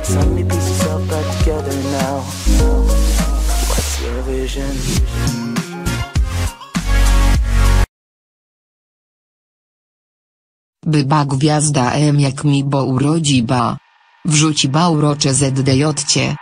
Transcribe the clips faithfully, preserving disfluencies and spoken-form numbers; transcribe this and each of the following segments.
so many pieces all back together now. What's your vision? Byba gwiazda M jak mi bo urodzi ba. Wrzuci ba urocze zdjcie.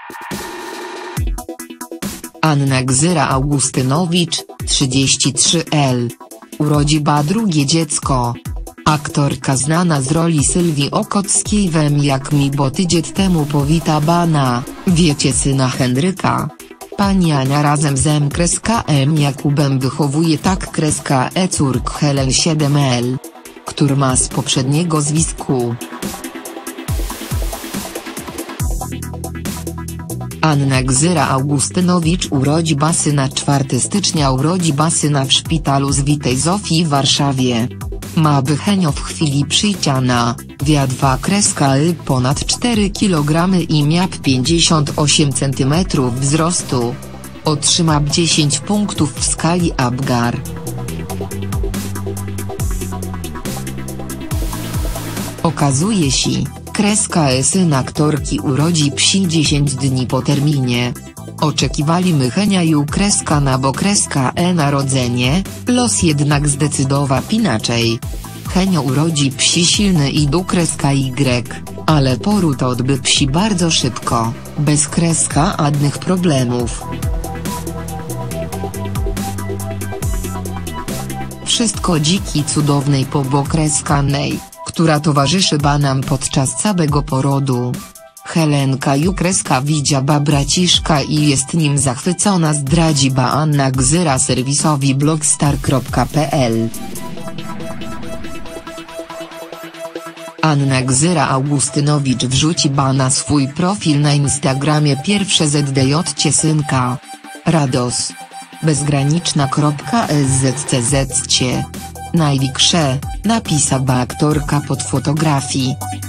Anna Gzyra Augustynowicz, trzydzieści trzy lat. Urodzi ba drugie dziecko. Aktorka znana z roli Sylwii Okockiej w M jak mi bo tydzień temu powita bana, wiecie syna Henryka. Pani Ania razem z M kreska M Jakubem wychowuje tak kreska E córk Helen siedem lat, który ma z poprzedniego związku. Anna Gzyra Augustynowicz urodzi ba syna czwartego stycznia urodzi ba syna w szpitalu Świętej Zofii w Warszawie. Ma Henio w chwili przyjścia na wiadwa kreska y ponad cztery kilogramy i miał pięćdziesiąt osiem centymetrów wzrostu. Otrzymał dziesięć punktów w skali Apgar. Okazuje się, kreska e syn aktorki urodzi psi dziesięć dni po terminie. Oczekiwali my Henia i kreska na bo kreska e narodzenie, los jednak zdecydował inaczej. Henio urodzi psi silny i du kreska Y, ale poród odbył psi bardzo szybko, bez kreska żadnych problemów. Wszystko dziki cudownej po kreskanej, która towarzyszy ba nam podczas całego porodu. Helenka Jukreska widzia ba braciszka i jest nim zachwycona, zdradzi ba Anna Gzyra serwisowi blogstar kropka p l. Anna Gzyra Augustynowicz wrzuci ba na swój profil na Instagramie pierwsze zdjęcie synka. Rados. Bezgraniczna.szczc. Największe, napisała aktorka pod fotografii.